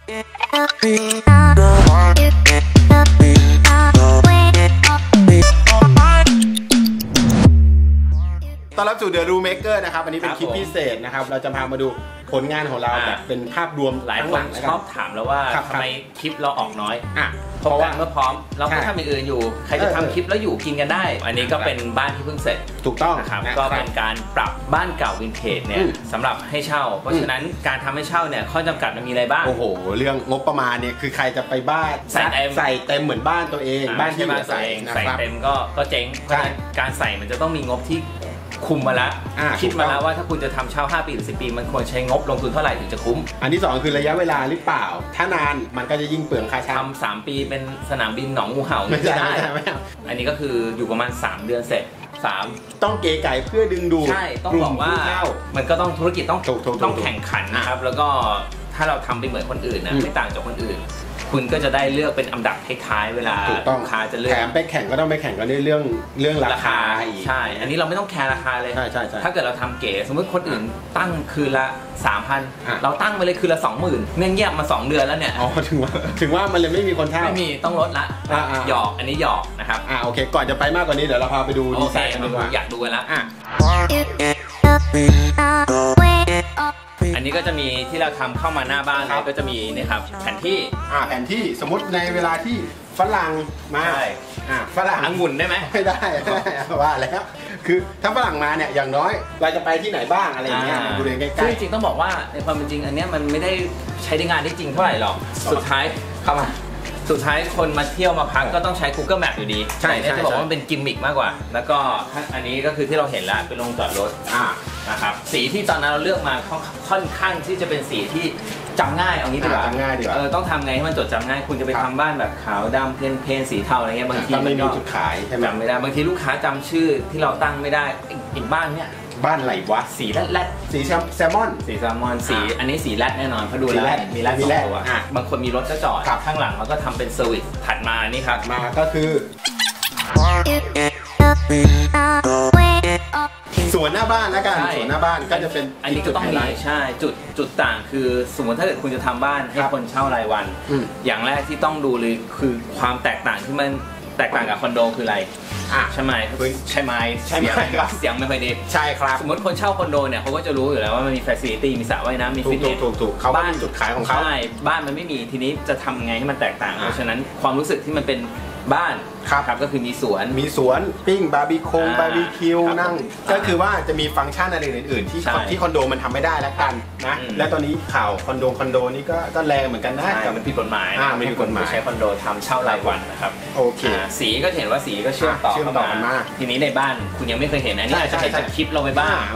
ต้อนรับสู่ The Room Maker นะครับอันนี้เป็นคลิปพิเศษนะครับเราจะพามาดูผลงานของเราแบบเป็นภาพรวมหลายคนชอบถามแล้วว่าทำไมคลิปเราออกน้อยเพราะว่าเมื่อพร้อมเราก็ทำอย่างอื่นอยู่ใครจะทำคลิปแล้วอยู่กินกันได้อันนี้ก็เป็นบ้านที่เพิ่งเสร็จถูกต้องนะครับก็เป็นการปรับบ้านเก่าวินเทจเนี่ยสำหรับให้เช่าเพราะฉะนั้นการทำให้เช่าเนี่ยข้อจำกัดมันมีอะไรบ้างโอ้โหเรื่องงบประมาณเนี่ยคือใครจะไปบ้านใส่เต็มเหมือนบ้านตัวเองบ้านที่มาใส่เต็มก็เจ๊งเพราะฉะนั้นการใส่มันจะต้องมีงบที่คุมมาแล้วคิดมาแล้วว่าถ้าคุณจะทำเช่า5 ปีหรือ10 ปีมันควรใช้งบลงทุนเท่าไหร่ถึงจะคุ้มอันที่2คือระยะเวลาหรือเปล่าถ้านานมันก็จะยิ่งเปลืองค่าเช่าทำ3 ปีเป็นสนามบินหนองงูเห่าไม่ได้อันนี้ก็คืออยู่ประมาณ3 เดือนเสร็จต้องเก๋ไก่เพื่อดึงดูดใช่ต้องบอกว่ามันก็ต้องธุรกิจต้องแข่งขันนะครับแล้วก็ถ้าเราทำไปเหมือนคนอื่นนะไม่ต่างจากคนอื่นคุณก็จะได้เลือกเป็นอันดับท้ายๆเวลาลูกค้าจะเลือกแถมไปแข่งก็ต้องไปแข่งกันเรื่องราคาใช่อันนี้เราไม่ต้องแคร์ราคาเลยใช่ถ้าเกิดเราทำเก๋สมมติคนอื่นตั้งคืนละ 3,000 เราตั้งไปเลยคืนละ 20,000 เงียบมา2 เดือนแล้วเนี่ยอ๋อถึงว่ามันเลยไม่มีคนเช่าไม่มีต้องลดละหยอกอันนี้หยอกนะครับโอเคก่อนจะไปมากกว่านี้เดี๋ยวเราพาไปดูดีไซน์กันดีกว่าอยากดูกันละอันนี้ก็จะมีที่เราทำเข้ามาหน้าบ้านก็จะมีนี่ครับแผนที่สมมติในเวลาที่ฝรั่งมาฝรั่งองุ่นได้ไหมไม่ได้ว่าแล้วคือถ้าฝรั่งมาเนี่ยอย่างน้อยเราจะไปที่ไหนบ้างอะไรอย่างเงี้ยดูเลยใกล้ๆจริงๆต้องบอกว่าในความเป็นจริงอันนี้มันไม่ได้ใช้ในงานได้จริงเท่าไหร่หรอกสุดท้ายเข้ามาสุดท้ายคนมาเที่ยวมาพักก็ต้องใช้ Google Map อยู่ดีใช่จะบอกว่ามันเป็นกิมมิคมากกว่าแล้วก็อันนี้ก็คือที่เราเห็นแล้วเป็นโรงจอดรถนะครับสีที่ตอนนั้นเราเลือกมาค่อนข้างที่จะเป็นสีที่จำง่ายเอางี้ดีกว่าจำง่ายดีกว่าต้องทำไงให้มันจดจำง่ายคุณจะไปทำบ้านแบบขาวดำเพนสีเทาอะไรเงี้ยบางทีไม่มีจุดขายใช่ไหมจำไม่ได้บางทีลูกค้าจำชื่อที่เราตั้งไม่ได้อีกบ้านเนี่ยบ้านไหลวะสีแรดสีแซลมอนสีอันนี้สีแรดแน่นอนเพราะดูแล้วมีแรด2 ตัวบางคนมีรถก็จอดข้างหลังเขาก็ทำเป็นเซอร์วิสถัดมานี่ครับมาก็คือสวนหน้าบ้านแล้วกันสวนหน้าบ้านก็จะเป็นอันนี้ก็ต้องมีใช่จุดต่างคือสมมติถ้าเกิดคุณจะทำบ้านให้คนเช่ารายวันอย่างแรกที่ต้องดูเลยคือความแตกต่างที่มันแตกต่างกับคอนโดคืออะไรใช่ไหมเสียงไม่ค่อยดีใช่ครับสมมติคนเช่าคอนโดเนี่ยเขาก็จะรู้อยู่แล้วว่ามันมีฟาซิลิตี้มีสระว่ายน้ำมีฟิตเนสถูกเขาบ้านจุดขายของเขาใช่บ้านมันไม่มีทีนี้จะทำไงให้มันแตกต่างเพราะฉะนั้นความรู้สึกที่มันเป็นบ้านครับก็คือมีสวนปิ้งบาร์บีคิวนั่งก็คือว่าจะมีฟังก์ชันอะไรอื่นๆที่คอนโดมันทำไม่ได้แล้วกันนะและตอนนี้ข่าวคอนโดนี่ก็แรงเหมือนกันนะแต่มันผิดกฎหมายไม่ผิดกฎหมายใช้คอนโดทำเช่ารายวันนะครับโอเคสีก็เห็นว่าสีก็เชื่อมต่อกันมากทีนี้ในบ้านคุณยังไม่เคยเห็นอันนี้จะเห็นจากคลิปเราไปบ้าง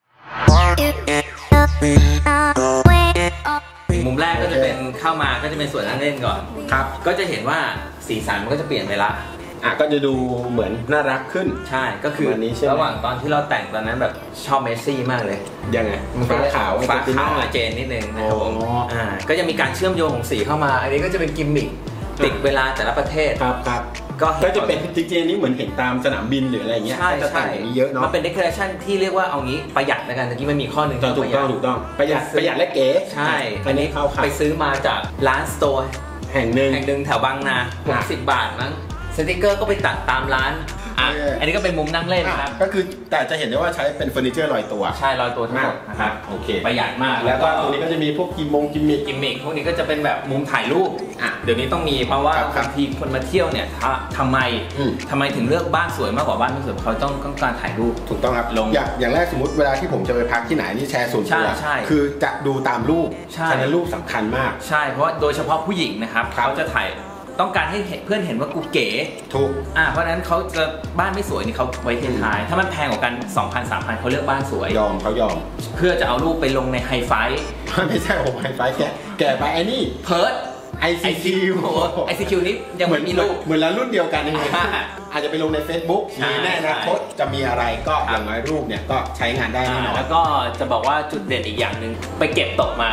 มุมแรกก็จะเป็นเข้ามาก็จะเป็นส่วนนั่งเล่นก่อนครับก็จะเห็นว่าสีสันมันก็จะเปลี่ยนไปละก็จะดูเหมือนน่ารักขึ้นใช่ก็คือระหว่างตอนที่เราแต่งตอนนั้นแบบชอบเมสซี่มากเลยยังไงฟ้าขาวเจนนิดนึงนะครับผมก็จะมีการเชื่อมโยงของสีเข้ามาอันนี้ก็จะเป็นกิมมิคติดเวลาแต่ละประเทศครับก็จะเป็นจริงๆนี้เหมือนเห็นตามสนามบินหรืออะไรเงี้ยจะแต่งอย่างนี้เยอะเนาะมันเป็นเดคอเรชั่นที่เรียกว่าเอางี้ประหยัดในการตะกี้มันมีข้อหนึ่งถูกต้องประหยัดและเก๋ใช่อันนี้เขาไปซื้อมาจากร้านสโตร์แห่งหนึ่งแถวบางนา60 บาทมั้งสติ๊กเกอร์ก็ไปตัดตามร้านอันนี้ก็เป็นมุมนั่งเล่นนะครับก็คือแต่จะเห็นได้ว่าใช้เป็นเฟอร์นิเจอร์ลอยตัวใช่ลอยตัวทั้งหมดนะครับโอเคประหยัดมากแล้วก็ตรงนี้ก็จะมีพวกกิมมิคพวกนี้ก็จะเป็นแบบมุมถ่ายรูปเดี๋ยวนี้ต้องมีเพราะว่าบางทีคนมาเที่ยวเนี่ยทำไมถึงเลือกบ้านสวยมากกว่าบ้านไม่สวยเขาต้องการถ่ายรูปถูกต้องครับอย่างแรกสมมติเวลาที่ผมจะไปพักที่ไหนนี่แชร์ส่วนตัวคือจะดูตามรูปฉะนั้นรูปสำคัญมากใช่เพราะโดยเฉพาะผู้หญิงนะครับเขาจะถ่ายต้องการให้เพื่อนเห็นว่ากูเก๋ถูกเพราะฉะนั้นเขาจะบ้านไม่สวยนี่เขาไว้ท้ายถ้ามันแพงกว่ากัน 2,000 3,000เขาเลือกบ้านสวยเขายอมเพื่อจะเอารูปไปลงในไฮไฟไม่ใช่ผมไฮไฟแกไปไอ้นี่เพิร์ด ICQ นี่ยังเหมือนมีรูปเหมือนแล้วรุ่นเดียวกันเลยอาจจะไปลงใน Facebook มีแน่นะโค้ดจะมีอะไรก็อย่างน้อยรูปเนี่ยก็ใช้งานได้แน่นอนแล้วก็จะบอกว่าจุดเด่นอีกอย่างหนึ่งไปเก็บตกมา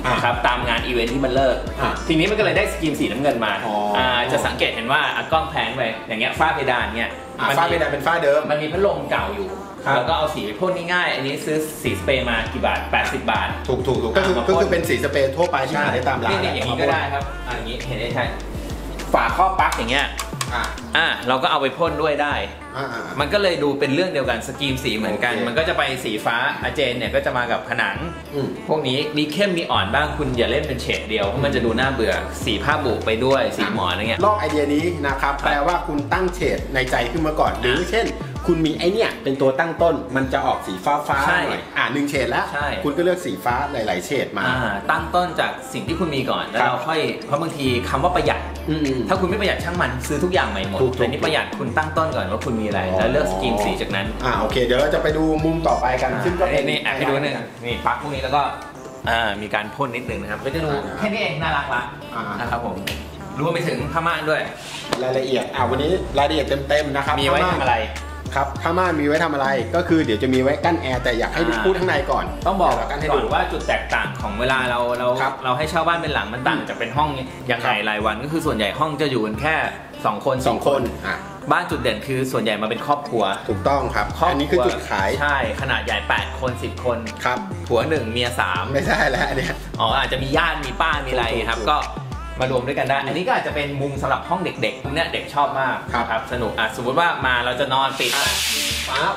นะครับตามงานอีเวนท์ที่มันเลิกทีนี้มันก็เลยได้สกรีมสีน้ำเงินมาจะสังเกตเห็นว่ากล้องแพนไปอย่างเงี้ยฝ้าเพดานเนี่ยฝ้าเพดานเป็นฝ้าเดิมมันมีพัดลมเก่าอยู่แล้วก็เอาสีไปพ่นง่ายๆอันนี้ซื้อสีสเปรย์มากี่บาท80 บาทถูกก็คือเป็นสีสเปรย์ทั่วไปที่หาได้ตามร้านนี่อย่างนี้ก็ได้ครับอย่างนี้เห็นได้ใช่ฝาครอบปลั๊กอย่างเงี้ยเราก็เอาไปพ่นด้วยได้มันก็เลยดูเป็นเรื่องเดียวกันสกรีมสีเหมือนกันมันก็จะไปสีฟ้าอาเจนเนี่ยก็จะมากับผนังพวกนี้มีเข้มมีอ่อนบ้างคุณอย่าเล่นเป็นเฉดเดียวเพราะมันจะดูน่าเบื่อสีผ้าบุไปด้วยสีหมอนอะไรเงี้ยลอกไอเดียนี้นะครับแปลว่าคุณตั้งเฉดในใจขึ้นมาก่อนหรือเช่นคุณมีไอเนี่ยเป็นตัวตั้งต้นมันจะออกสีฟ้าหน่อย1 เฉดแล้วคุณก็เลือกสีฟ้าหลายๆเฉดมาตั้งต้นจากสิ่งที่คุณมีก่อนแล้วเราค่อยเพราะบางทีคำว่าประหยัดถ้าคุณไม่ประหยัดช่างมันซื้อทุกอย่างใหม่หมดแต่นี่ประหยัดคุณตั้งต้นก่อนว่าคุณมีอะไรแล้วเลือกสกรีมสีจากนั้นโอเคเดี๋ยวเราจะไปดูมุมต่อไปกันซึ่งก็เป็นนี่ให้ดูนึงนี่ปลั๊กพวกนี้แล้วก็มีการพ่นนิดนึงนะครับก็จะดูแค่นี้เองน่ารักละนะครับผมรวมไปถึงผ้าม่านด้วยรายละเอียดวันนี้รายละเอียดเต็มๆนะครับมีไว้ทำอะไรครับผ้าม่านมีไว้ทำอะไรก็คือเดี๋ยวจะมีไว้กั้นแอร์แต่อยากให้พูดข้างในก่อนต้องบอกก่อนว่าจุดแตกต่างของเวลาเราให้เช่าบ้านเป็นหลังมันต่างจากเป็นห้องยังไงรายวันก็คือส่วนใหญ่ห้องจะอยู่กันแค่2 คน 2 คนบ้านจุดเด่นคือส่วนใหญ่มาเป็นครอบครัวถูกต้องครับอันนี้คือจุดขายใช่ขนาดใหญ่8 คน10 คนครับผัว1เมีย3 ไม่ใช่แล้วอันนี้อาจจะมีญาติมีป้ามีอะไรครับก็มารวมด้วยกันได้อันนี้ก็อาจจะเป็นมุมสำหรับห้องเด็กๆเนี่ยเด็กชอบมากครับสนุกสมมติว่ามาเราจะนอนปิดปั๊บ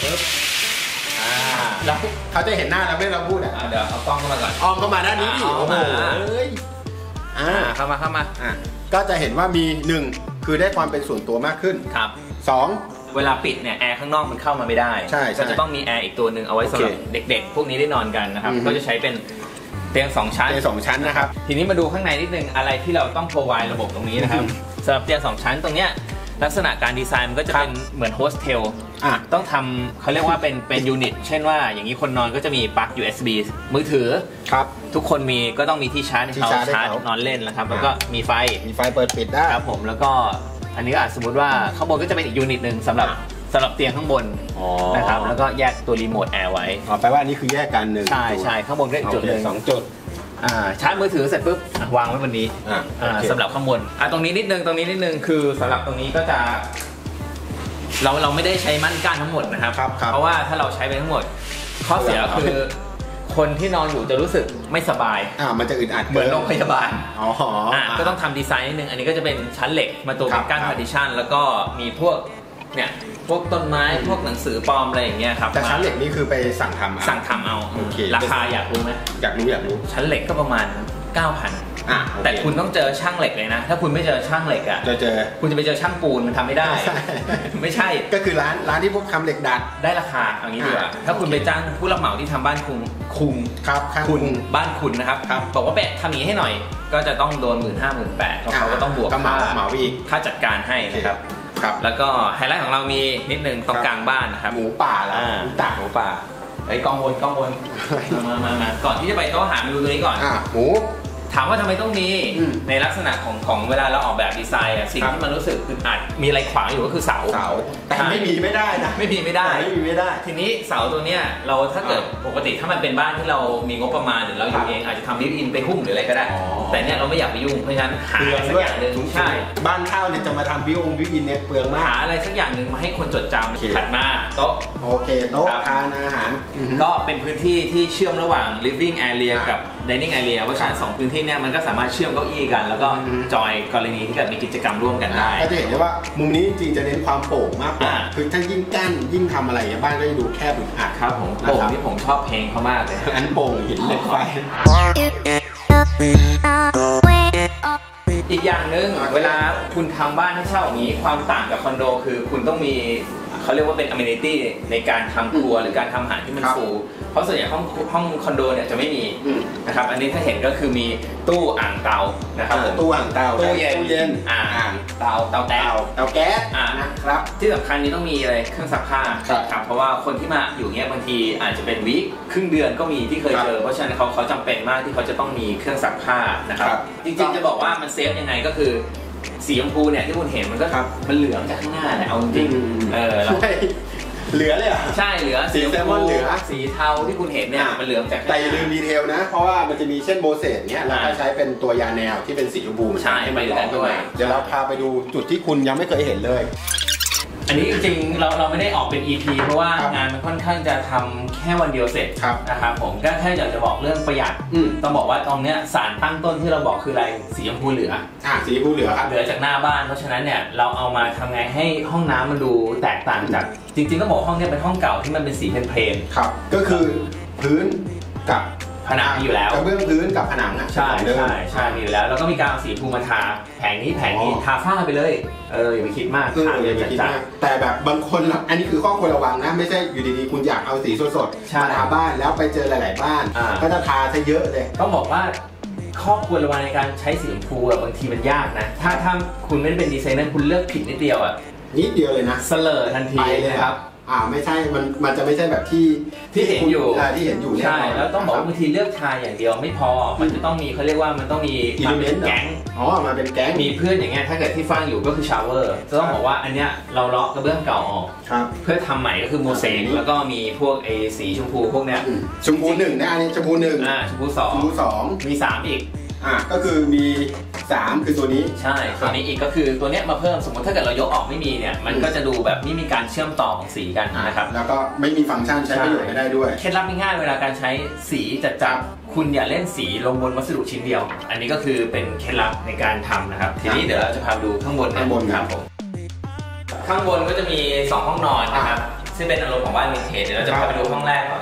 แล้วเขาจะเห็นหน้าเราไม่เราพูดเดี๋ยวเอากล้องเข้ามาก่อนอ้อมเข้ามาด้านนี้ดิโอ้โหเข้ามาก็จะเห็นว่ามี1คือได้ความเป็นส่วนตัวมากขึ้นครับ 2 เวลาปิดเนี่ยแอร์ข้างนอกมันเข้ามาไม่ได้ก็จะต้องมีแอร์อีกตัวหนึ่งเอาไว้สำหรับเด็กๆพวกนี้ได้นอนกันนะครับก็จะใช้เป็นเตียง2 ชั้นนะครับทีนี้มาดูข้างในนิดนึงอะไรที่เราต้อง provide ระบบตรงนี้นะครับสำหรับเตียง2 ชั้นตรงเนี้ยลักษณะการดีไซน์มันก็จะเป็นเหมือนโฮสเทลต้องทำเขาเรียกว่าเป็นยูนิตเช่นว่าอย่างนี้คนนอนก็จะมีปลั๊ก USB มือถือครับทุกคนมีก็ต้องมีที่ชาร์จเขาชาร์จนอนเล่นนะครับแล้วก็มีไฟเปิดปิดได้ครับผมแล้วก็อันนี้สมมติว่าข้างบนก็จะเป็นอีกยูนิตหนึ่งสำหรับเตียงข้างบนนะครับแล้วก็แยกตัวรีโมทแอร์ไว้แปลว่าอันนี้คือแยกกัน1 ใช่ข้างบนก็จุดหนึ่ง 2 จุดชาร์จมือถือเสร็จปุ๊บวางไว้บนนี้สำหรับข้างบนตรงนี้นิดนึงคือสำหรับตรงนี้ก็จะเราไม่ได้ใช้ม่านกั้นทั้งหมดนะครับเพราะว่าถ้าเราใช้ไปทั้งหมดข้อเสียคือคนที่นอนอยู่จะรู้สึกไม่สบายมันจะอึดอัดเหมือนโรงพยาบาลก็ต้องทำดีไซน์นิดนึงอันนี้ก็จะเป็นชั้นเหล็กมาตัวเป็นกั้นพาร์ติชันแล้วก็มีพวกต้นไม้พวกหนังสือปลอมอะไรอย่างเงี้ยครับแต่ชั้นเหล็กนี่คือไปสั่งทำเอาราคาอยากรู้ไหมอยากรู้ชั้นเหล็กก็ประมาณ 9,000แต่คุณต้องเจอช่างเหล็กเลยนะถ้าคุณไม่เจอช่างเหล็กคุณจะไปเจอช่างปูนมันทำไม่ได้ไม่ใช่ก็คือร้านที่พวกทำเหล็กดัดได้ราคาอย่างนี้ดีกว่าถ้าคุณไปจ้างผู้รับเหมาที่ทำบ้านคุงครับคุณบ้านคุณนะครับบอกว่าทำอย่างนี้ให้หน่อยก็จะต้องโดน 15,000-18,000เขาก็ต้องบวกค่าจัดการให้นะครับแล้วก็ไฮไลท์ของเรามีนิดนึงตรงกลางบ้านนะครับหมูป่าแล้วหมูป่าไอ้กองวนมาก่อนที่จะไปโต๊ะอาหารมาดูตัวนี้ก่อนหมูถามว่าทำไมต้องมีในลักษณะของเวลาเราออกแบบดีไซน์สิ่งที่มันรู้สึกอึดอัดมีอะไรขวางอยู่ก็คือเสาแต่ไม่มีไม่ได้นะไม่ได้ทีนี้เสาตัวเนี้ยเราถ้าเกิดปกติถ้ามันเป็นบ้านที่เรามีงบประมาณหรือเราอยู่เองอาจจะทำบิวอินไปหุ้มหรืออะไรก็ได้แต่เนี้ยเราไม่อยากไปยุ่งเพราะฉะนั้นหาสักอย่างหนึ่งใช่บ้านเช่าเนี่ยจะมาทำบิวอินเนี่ยเปลืองมากหาอะไรสักอย่างหนึ่งมาให้คนจดจำถัดมาโต๊ะโอเคโต๊ะทานอาหารก็เป็นพื้นที่ที่เชื่อมระหว่าง living area กับ dining area เพราะฉะนั้น2พื้นที่เนี่ยมันก็สามารถเชื่อมเก้าอี้กันแล้วก็จอยกรณีที่เกิดมีกิจกรรมร่วมกันได้ก็จะเห็นได้ว่ามุมนี้จริงจะเน้นความโปร่งมากกว่าคือถ้ายิ่งกั้นยิ่งทำอะไรบ้านก็จะดูแคบอึดอัดครับผมโปร่งที่ผมชอบเพลงเขามากเลยอันโปร่งหินเหล็กไฟอีกอย่างหนึ่งเวลาคุณทำบ้านให้เช่าอย่างนี้ความต่างกับคอนโดคือคุณต้องมีเขาเรียกว่าเป็น amenity ในการทำครัวหรือการทำอาหารที่มันฟูเพราะส่วนใหญ่ห้องคอนโดเนี่ยจะไม่มีนะครับอันนี้ถ้าเห็นก็คือมีตู้อ่างเตานะครับผมตู้อ่างเตาตู้เย็นอ่างเตาแก๊สนะครับที่สำคัญนี้ต้องมีอะไรเครื่องซักผ้าครับเพราะว่าคนที่มาอยู่เงี้ยบางทีอาจจะเป็นวีคครึ่งเดือนก็มีที่เคยเจอเพราะฉะนั้นเขาจำเป็นมากที่เขาจะต้องมีเครื่องซักผ้านะครับจริงๆจะบอกว่ามันเซฟยังไงก็คือสีชมพูเนี่ยที่คุณเห็นมันก็มันเหลืองจากข้างหน้าแหละเอาจริงเหลือเลยอ่ะใช่เหลือสีแซลมอนเหลือสีเทาที่คุณเห็นเนี่ยมันเหลือจากแต่อย่าลืมดีเทลนะเพราะว่ามันจะมีเช่นโบเซตเนี้ยเราก็ใช้เป็นตัวยาแนวที่เป็นสีชมพูใช่ไม่ร้อนด้วยเดี๋ยวเราพาไปดูจุดที่คุณยังไม่เคยเห็นเลยอันนี้จริงๆเราไม่ได้ออกเป็น EP เพราะว่างานมันค่อนข้างจะทำแค่วันเดียวเสร็จนะครับผมก็แค่อยากจะบอกเรื่องประหยัดต้องบอกว่าตรงเนี้ยสารตั้งต้นที่เราบอกคืออะไรสีชมพูเหลือสีชมพูเหลือครับเหลือจากหน้าบ้านเพราะฉะนั้นเนี่ยเราเอามาทำไงให้ห้องน้ำมันดูแตกต่างจากจริงๆต้องบอกห้องนี้เป็นห้องเก่าที่มันเป็นสีเพลนๆครับก็คือพื้นกับผนังอยู่แล้วกระเบื้องพื้นกับผนังอ่ะใช่มีอยู่แล้วแล้วก็มีการเอาสีภูมิมาทาแผงนี้ทาฝ้าไปเลยอย่าไปคิดมากทาเลยจัดแต่แบบบางคนอันนี้คือข้อควรระวังนะไม่ใช่อยู่ดีๆคุณอยากเอาสีสดๆมาทาบ้านแล้วไปเจอหลายๆบ้านก็จะทาซะเยอะเลยต้องบอกว่าข้อควรระวังในการใช้สีชมพูบางทีมันยากนะถ้าคุณไม่ได้เป็นดีไซเนอร์คุณเลือกผิดนิดเดียวนิดเดียวเลยนะเสลอทันทีเลยครับไม่ใช่มันจะไม่ใช่แบบที่เห็นอยู่ใช่แล้วต้องบอกว่าบางทีเลือกทายอย่างเดียวไม่พอมันจะต้องมีเขาเรียกว่ามันต้องมีมาเป็นแก๊งมาเป็นแก๊งมีเพื่อนอย่างเงี้ยถ้าเกิดที่ฟังอยู่ก็คือชาวเวอร์จะต้องบอกว่าอันเนี้ยเราเลาะกระเบื้องเก่าออกเพื่อทำใหม่ก็คือโมเสกแล้วก็มีพวกสีชมพูพวกเนี้ยชมพู1นะอันนี้ชมพู1 ชมพู2มี3อีกก็คือมี3คือตัวนี้ใช่ตัวนี้อีกก็คือตัวเนี้ยมาเพิ่มสมมติถ้าเกิดเรายกออกไม่มีเนี่ยมันก็จะดูแบบไม่มีการเชื่อมต่อของสีกันนะครับแล้วก็ไม่มีฟังก์ชันใช้ประโยชน์ไม่ได้ด้วยเคล็ดลับง่ายๆเวลาการใช้สีจัดคุณอย่าเล่นสีลงบนวัสดุชิ้นเดียวอันนี้ก็คือเป็นเคล็ดลับในการทำนะครับทีนี้เดี๋ยวเราจะพาดูข้างบนครับผมข้างบนก็จะมี2ห้องนอนนะครับซึ่งเป็นอารมณ์ของบ้านวินเทจเดี๋ยวเราจะพาไปดูห้องแรกก่อน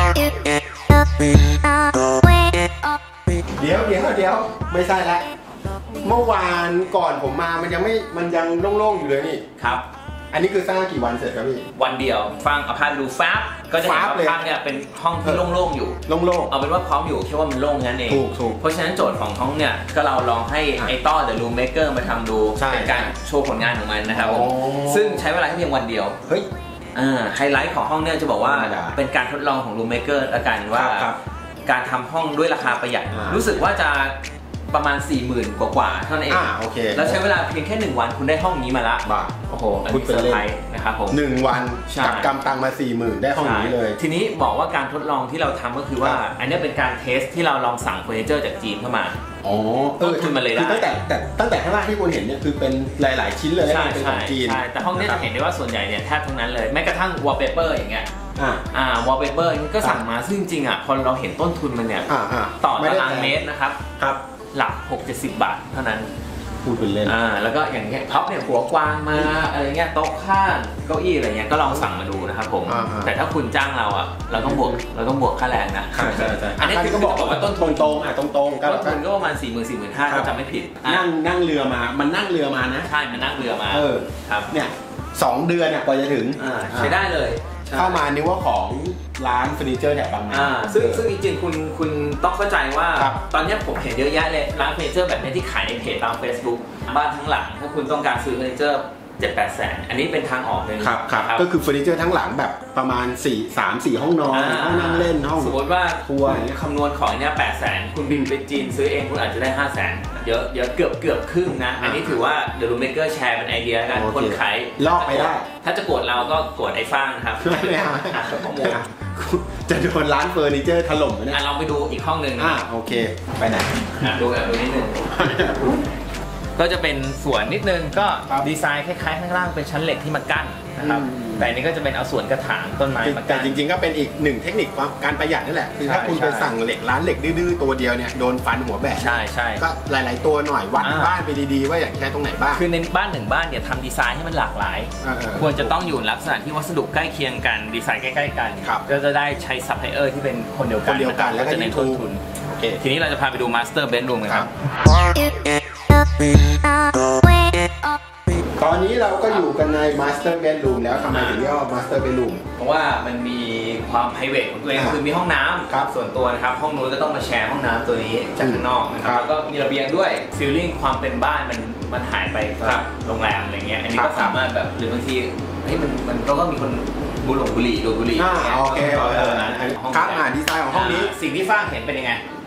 เดี๋ยวไม่ใช่ละเมื่อวานก่อนผมมามันยังโล่งๆอยู่เลยนี่ครับอันนี้คือสร้างกี่วันเสร็จครับพี่วันเดียวฟังเอาพาดูฟ้าก็จะเห็นว่าภาพเนี่ยเป็นห้องที่โล่งๆอยู่โล่งๆเอาเป็นว่าพร้อมอยู่แค่ว่ามันโล่งนั่นเองถูกเพราะฉะนั้นโจทย์ของห้องเนี่ยก็เราลองให้ไอ้ต้อ The Room Maker มาทำดูเป็นการโชว์ผลงานของมันนะครับซึ่งใช้เวลาแค่เพียงวันเดียวเฮ้ยไฮไลท์ของห้องเนี่ยจะบอกว่าเป็นการทดลองของ Room Maker ละกันว่าการทำห้องด้วยราคาประหยัดรู้สึกว่าจะประมาณ 40,000 กว่าเท่านั้นเองโอเคแล้วใช้เวลาเพียงแค่1วันคุณได้ห้องนี้มาละโอ้โหคุณเป็นเซอร์ไพรส์นะครับผม 1วันกับกำตังมา 40,000 ได้ห้องนี้เลยทีนี้บอกว่าการทดลองที่เราทำก็คือว่าอันนี้เป็นการเทสที่เราลองสั่งเฟอร์นิเจอร์จากจีนเข้ามาขึ้นมาเลยได้ตั้งแต่ข้างล่างที่คุณเห็นเนี่ยคือเป็นหลายๆชิ้นเลยเป็นของจีนใช่แต่ห้องนี้จะเห็นได้ว่าส่วนใหญ่เนี่ยแทบทั้งนั้นเลยแม้กระทั่งวอลเปเปอร์อย่างเงี้ยวอลเปเปอร์ก็สั่งมาซึ่งจริงพอเราเห็นต้นทุนมันเนี่ยต่อตารางเมตรนะครับหลัก 60 บาทเท่านั้นพูดเป็นเล่นแล้วก็อย่างเงี้ยพับเนี่ยหัวกวางมาอะไรเงี้ยโต๊ะข้างเก้าอี้อะไรเงี้ยก็ลองสั่งมาดูนะครับผมแต่ถ้าคุณจ้างเราต้องบวกค่าแรงนะอันนี้คือก็บอกว่าต้นทุนตรงต้นทุนก็ประมาณ 40,000-45,000 ก็จำไม่ผิดนั่งเรือมามันนั่งเรือมานะใช่มันนั่งเรือมาครับเนี่ย2 เดือนเนี่ยกว่าจะถึงใช้ได้เลยเข้ามานี่ว่าของร้านเฟอร์นิเจอร์แถบบางนาซึ่งจริงๆคุณต้องเข้าใจว่าตอนนี้ผมเห็นเยอะแยะเลยร้านเฟอร์นิเจอร์แบบนี้ที่ขายในเพจตาม Facebook บ้านทั้งหลังถ้าคุณต้องการซื้อเฟอร์นิเจอร์ 7-8 แสนอันนี้เป็นทางออกเลยครับก็คือเฟอร์นิเจอร์ทั้งหลังแบบประมาณ3-4 ห้องนอนห้องนั่งเล่นห้องสมมติว่าครัวคำนวณของเนี่ย8 แสนคุณบินไปจีนซื้อเองคุณอาจจะได้5 แสนเยอะเกือบครึ่งนะอันนี้ถือว่า The Room Maker แชร์เป็นไอเดียกันคนขายลอกไปได้ถ้าจะโกรธเราก็โกรธไอ้ฟ้างนะครับไม่เอาข้อมูลจะโดนร้านเฟอร์นิเจอร์ถล่มไหมลองไปดูอีกห้องหนึ่งโอเคไปไหนดูนิดนึงก็จะเป็นสวนนิดนึงก็ดีไซน์คล้ายๆข้างล่างเป็นชั้นเหล็กที่มากั้นนะครับแต่อันนี้ก็จะเป็นเอาสวนกระถางต้นไม้มากั้นแต่จริงๆก็เป็นอีก1เทคนิคการประหยัดนั่นแหละคือถ้าคุณไปสั่งเหล็กร้านเหล็กดื้อๆตัวเดียวเนี่ยโดนฟันหัวแบกใช่ก็หลายๆตัวหน่อยวัดบ้านไปดีๆว่าอยากใช้ตรงไหนบ้างคือในบ้าน1บ้านเนี่ยทำดีไซน์ให้มันหลากหลายควรจะต้องอยู่ลักษณะที่วัสดุใกล้เคียงกันดีไซน์ใกล้ๆกันก็จะได้ใช้ซัพพลายเออร์ที่เป็นคนเดียวกันแล้วก็จะในต้นทุนทีนี้เราจะพาไปดูมาสเตอร์เบดรูมกันครับตอนนี้เราก็อยู่กันใน Master Bedroom แล้วทำไมถึงเรียกว่า Master Bedroom เพราะว่ามันมีความ private ของตัวเองคือมีห้องน้ำส่วนตัวนะครับห้องนู้นก็ต้องมาแชร์ห้องน้ำตัวนี้จากข้างนอกนะครับแล้วก็มีระเบียงด้วยฟีลลิ่งความเป็นบ้านมันหายไปกับโรงแรมอะไรเงี้ยอันนี้ก็สามารถแบบหรือบางทีมันก็มีคนดูบุหรี่โอเคครับดีไซน์ของห้องนี้สิ่งที่ฟ้าเห็นเป็นยังไง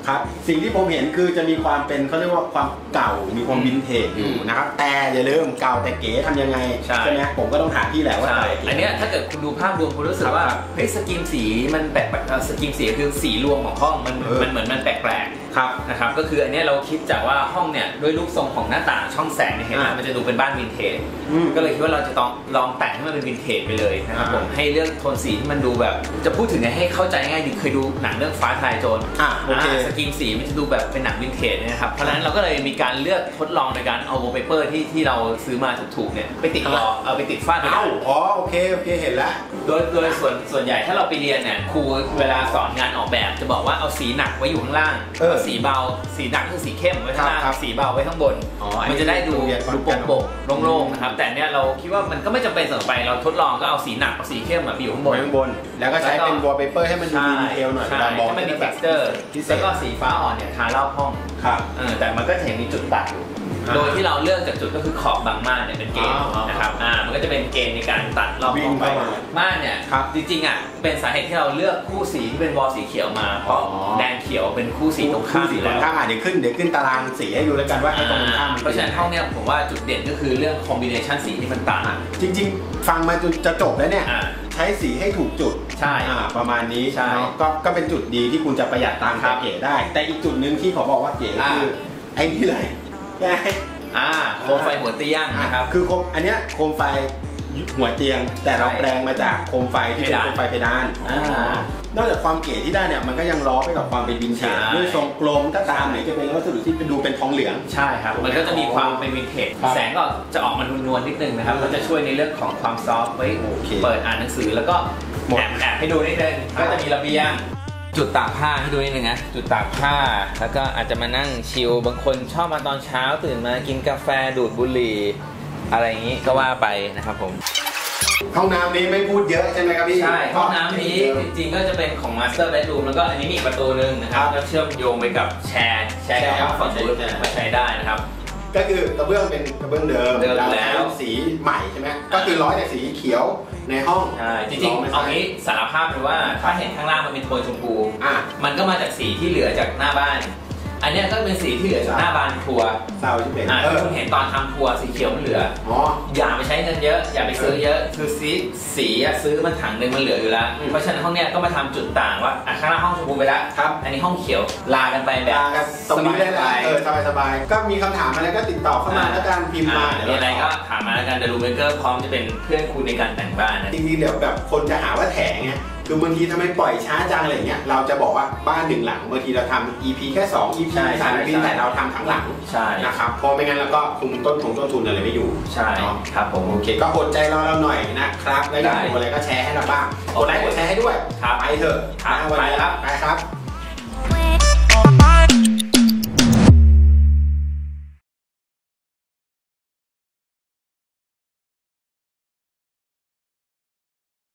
ครับสิ่งที่ผมเห็นคือจะมีความเป็นเขาเรียกว่าความเก่ามีความวินเทจอยู่นะครับแต่อย่าลืมเก่าแต่เก๋ทำยังไงใช่ไหมผมก็ต้องถามพี่แหละว่าอันนี้ถ้าเกิดคุณดูภาพรวมคุณรู้สึกว่าเฮ้ยสกรีนสีมันแปลกสกรีนสีคือสีรวมของห้องมันเหมือนมันแปลกครับนะครับก็คืออันนี้เราคิดจากว่าห้องเนี่ยด้วยรูปทรงของหน้าต่างช่องแสงเนี่ยเห็นไหมมันจะดูเป็นบ้านวินเทจก็เลยคิดว่าเราจะต้องลองแต่งให้มันเป็นวินเทจไปเลยนะครับผมให้เลือกโทนสีที่มันดูแบบจะพูดถึงให้เข้าใจง่ายดีเคยดูหนังเรื่องฟ้าทลายโจรสกรีนสีมันจะดูแบบเป็นหนังวินเทจนะครับเพราะฉะนั้นเราก็เลยมีการเลือกทดลองในการเอาวอลเปเปอร์ที่เราซื้อมาถูกๆเนี่ยไปติดเอาไปติดฝ้าโอเคเห็นแล้วโดยส่วนใหญ่ถ้าเราไปเรียนเนี่ยครูเวลาสอนงานออกแบบจะบอกว่าเอาสีหนักไว้อยู่ข้างล่างสีเบาสีหนักคือสีเข้มไว้ข้างล่างสีเบาไว้ข้างบนมันจะได้ดูโปร่งๆโล่งๆนะครับแต่เนี่ยเราคิดว่ามันก็ไม่จำเป็นเสมอไปเราทดลองก็เอาสีหนักกับสีเข้มไปอยู่ข้างบนแล้วก็ใช้เป็นวอลเปเปอร์ให้มันดูดีเทลหน่อยให้มันมี texture แล้วก็สีฟ้าอ่อนเนี่ยทาเล่าห้องแต่มันก็จะเห็นมีจุดตัดอยู่โดยที่เราเลือกจากจุดก็คือขอบบางม่านเนี่ยเป็นเกณฑ์นะครับมันก็จะเป็นเกณฑ์ในการตัดรอบห้องไปม่านเนี่ยจริงๆเป็นสาเหตุที่เราเลือกคู่สีที่เป็นวอลสีเขียวมาเพราะแดงเขียวเป็นคู่สีตรงข้ามแล้วเดี๋ยวขึ้นตารางสีให้ดูแล้วกันว่าไอ้ตรงข้ามเพราะฉะนั้นห้องเนี่ยผมว่าจุดเด่นก็คือเรื่องคอมบิเนชันสีที่มันต่างจริงๆฟังมาจนจะจบแล้วเนี่ยใช้สีให้ถูกจุดใช่ประมาณนี้ก็เป็นจุดดีที่คุณจะประหยัดตังค์เก๋ได้แต่อีกจุดหนึ่งที่ขอบอกว่าเก๋คือไอ้นี่เลยโคมไฟหัวเตียงนะครับคืออันเนี้ยโคมไฟหัวเตียงแต่เราแปลงมาจากโคมไฟที่เป็นโคมไฟเพดานนอกจากความเก๋ที่ได้เนี่ยมันก็ยังล้อไปกับความเป็นวินเทจด้วยทรงกลมก็ตามหรือจะเป็นวัสดุที่ดูเป็นทองเหลืองใช่ครับมันก็จะมีความเป็นวินเทจแสงก็จะออกมานวลนิดนึงนะครับก็จะช่วยในเรื่องของความซอฟต์ไว้เปิดอ่านหนังสือแล้วก็แอบให้ดูนิดนึงก็จะมีระเบียงจุดตากผ้าให้ดูนิดนึงนะจุดตากผ้าแล้วก็อาจจะมานั่งชิลบางคนชอบมาตอนเช้าตื่นมากินกาแฟดูดบุหรี่อะไรอย่างนี้ก็ว่าไปนะครับผมห้องน้ำนี้ไม่พูดเยอะใช่ไหมครับพี่ใช่ห้องน้ำนี้จริงๆก็จะเป็นของ Master Bedroom แล้วก็อันนี้มีประตูนึงนะครับก็เชื่อมโยงไปกับแชร์กับฝั่งนู้นมาใช้ได้นะครับก็คือกระเบื้องเป็นกระเบื้องเดิมแล้วสีใหม่ใช่ไหมก็คือร้อยแต่สีเขียวในห้องใช่จริงๆเอางี้สารภาพเลยว่าถ้าเห็นข้างล่างมันเป็นโทนชมพูมันก็มาจากสีที่เหลือจากหน้าบ้านอันนี้ก็เป็นสีที่เหลือจากหน้าบานครัวเศร้าที่เป็นคุณเห็นตอนทำครัวสีเขียวมันเหลืออย่าไปใช้เงินเยอะอย่าไปซื้อเยอะคือสีซื้อมันถังนึงมันเหลืออยู่แล้วเพราะฉะนั้นห้องเนี้ยก็มาทำจุดต่างว่าข้างหน้าห้องชมพูไปแล้วครับอันนี้ห้องเขียวลากันไปแบบตรงนี้ได้สบายก็มีคำถามอะไรก็ติดต่อเข้ามาแล้วกันพิมพ์มามีอะไรก็ถามมาแล้วกันเดอะรูมเมเกอร์พร้อมจะเป็นเพื่อนคุณในการแต่งบ้านนะจริงๆเดี๋ยวแบบคนจะหาว่าแถไงคือบางทีทำไมปล่อยช้าจังอะไรเงี้ยเราจะบอกว่าบ้านหนึ่งหลังบางทีเราทำ EP แค่2 EP 3 EP แต่เราทำทั้งหลังนะครับเพราะไม่งั้นเราก็คุมต้นทุนอะไรไม่อยู่ใช่ครับผมโอเคก็อดใจเราหน่อยนะครับแล้วอยากดูอะไรก็แชร์ให้เราบ้างกดไลค์กดแชร์ให้ด้วยไปเถอะวันนี้ไปครับ